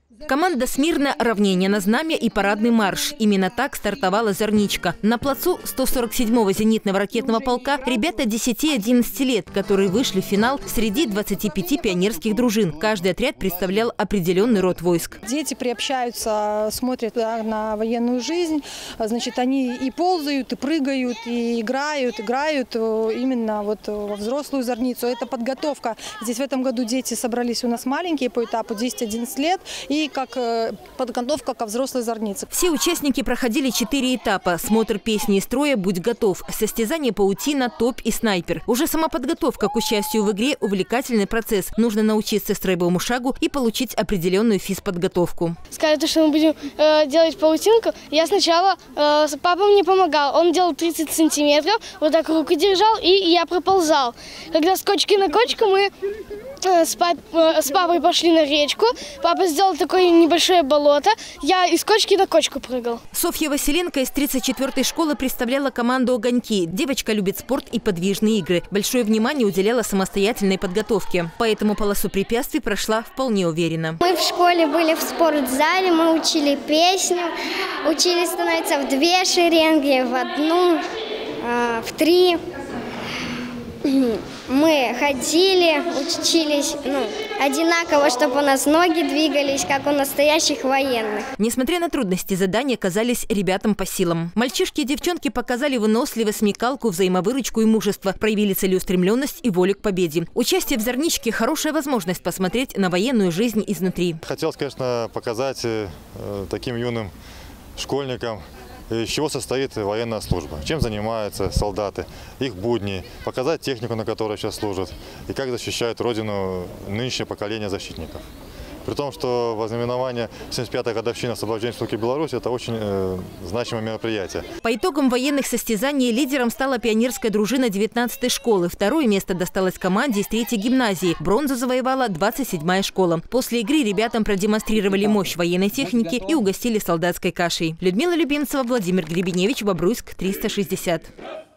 Команда «Смирно», равнение на знамя и парадный марш. Именно так стартовала «Зорничка». На плацу 147-го зенитного ракетного полка ребята 10-11 лет, которые вышли в финал среди 25 пионерских дружин. Каждый отряд представлял определенный род войск. Дети приобщаются, смотрят на военную жизнь. Значит, они и ползают, и прыгают, и играют именно вот во взрослую зорницу. Это подготовка. Здесь в этом году дети собрались у нас маленькие по этапу 10-11 лет. И как подготовка ко взрослой зорнице. Все участники проходили 4 этапа. Смотр песни и строя «Будь готов», состязание паутина, топ и снайпер. Уже сама подготовка к участию в игре – увлекательный процесс. Нужно научиться строевому шагу и получить определенную физподготовку. Сказали, что мы будем делать паутинку. Я сначала, папа мне помогал. Он делал 30 сантиметров, вот так руку держал, и я проползал. Когда с кочки на кочку мы с папой пошли на речку. Папа сделал такое небольшое болото. Я из кочки на кочку прыгал. Софья Василенко из 34-й школы представляла команду «Огоньки». Девочка любит спорт и подвижные игры. Большое внимание уделяла самостоятельной подготовке. Поэтому полосу препятствий прошла вполне уверенно. Мы в школе были в спортзале, мы учили песню, учились становиться в 2 шеренги, в 1, в 3. Мы ходили, учились одинаково, чтобы у нас ноги двигались, как у настоящих военных. Несмотря на трудности, задания казались ребятам по силам. Мальчишки и девчонки показали выносливость, смекалку, взаимовыручку и мужество, проявили целеустремленность и волю к победе. Участие в «Зорничке» – хорошая возможность посмотреть на военную жизнь изнутри. Хотелось, конечно, показать таким юным школьникам, из чего состоит военная служба, чем занимаются солдаты, их будни, показать технику, на которой сейчас служат, и как защищают родину нынешнее поколение защитников. При том, что вознаменование 75-й годовщины освобождения Республики Беларусь – это очень значимое мероприятие. По итогам военных состязаний лидером стала пионерская дружина 19-й школы. Второе место досталось команде из 3-й гимназии. Бронзу завоевала 27-я школа. После игры ребятам продемонстрировали мощь военной техники и угостили солдатской кашей. Людмила Любимцева, Владимир Гребеневич, Бобруйск, 360.